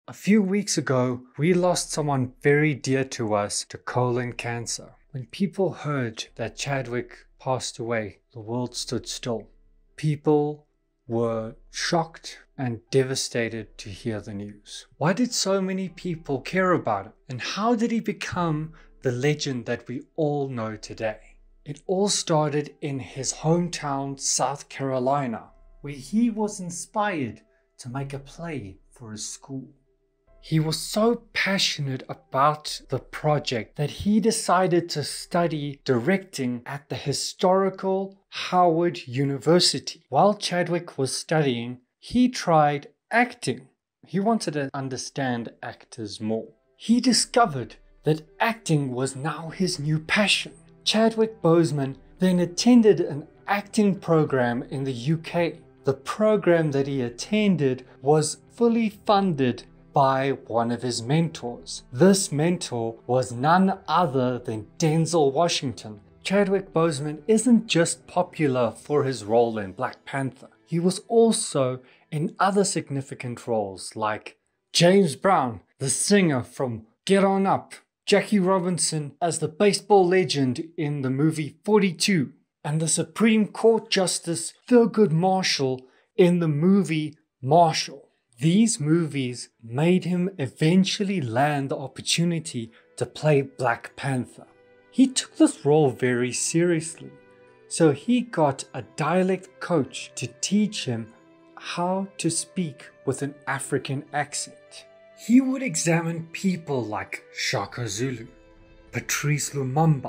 A few weeks ago, we lost someone very dear to us to colon cancer. When people heard that Chadwick passed away, the world stood still. People were shocked and devastated to hear the news. Why did so many people care about him? And how did he become the legend that we all know today? It all started in his hometown, South Carolina, where he was inspired to make a play for his school. He was so passionate about the project that he decided to study directing at the historical Howard University. While Chadwick was studying, he tried acting. He wanted to understand actors more. He discovered that acting was now his new passion. Chadwick Boseman then attended an acting program in the UK. The program that he attended was fully funded by one of his mentors. This mentor was none other than Denzel Washington. Chadwick Boseman isn't just popular for his role in Black Panther. He was also in other significant roles like James Brown, the singer from Get On Up, Jackie Robinson as the baseball legend in the movie 42, and the Supreme Court Justice Thurgood Marshall in the movie Marshall. These movies made him eventually land the opportunity to play Black Panther. He took this role very seriously, so he got a dialect coach to teach him how to speak with an African accent. He would examine people like Shaka Zulu, Patrice Lumumba,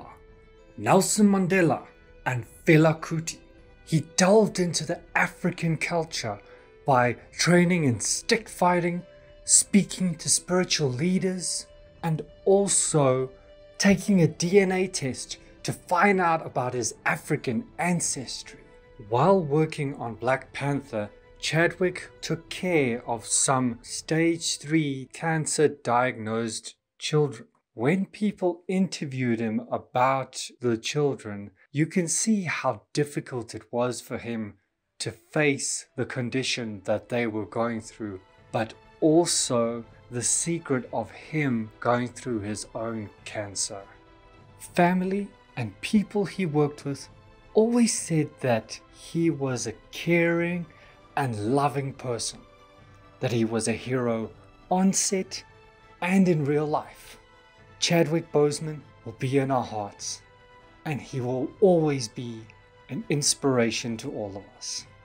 Nelson Mandela, and Fela Kuti. He delved into the African culture by training in stick fighting, speaking to spiritual leaders, and also taking a DNA test to find out about his African ancestry. While working on Black Panther, Chadwick took care of some stage 3 cancer diagnosed children. When people interviewed him about the children, you can see how difficult it was for him to face the condition that they were going through, but also the secret of him going through his own cancer. Family and people he worked with always said that he was a caring and loving person, that he was a hero on set and in real life. Chadwick Boseman will be in our hearts, and he will always be an inspiration to all of us.